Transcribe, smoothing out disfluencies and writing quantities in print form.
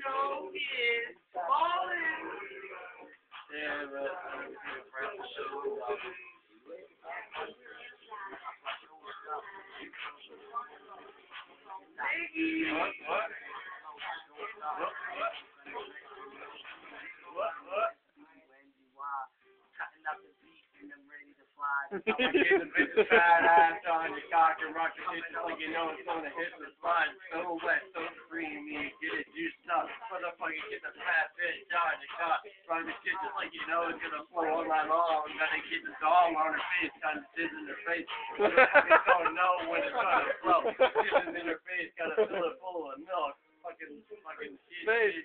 know he is falling. Yeah, but I'm getting a bit of fat ass on your cock and rock your shit just like you know it's gonna hit the spot. So wet, so creamy, get it juiced up. Motherfucker, get the fat bitch on your cock. Rock your shit just like you know it's gonna flow all night long. Gotta get the doll on her face, kind of jizz in her face. Motherfuckers don't know when it's gonna flow. Jizzing in her face, gotta fill it full of milk. Fucking shit.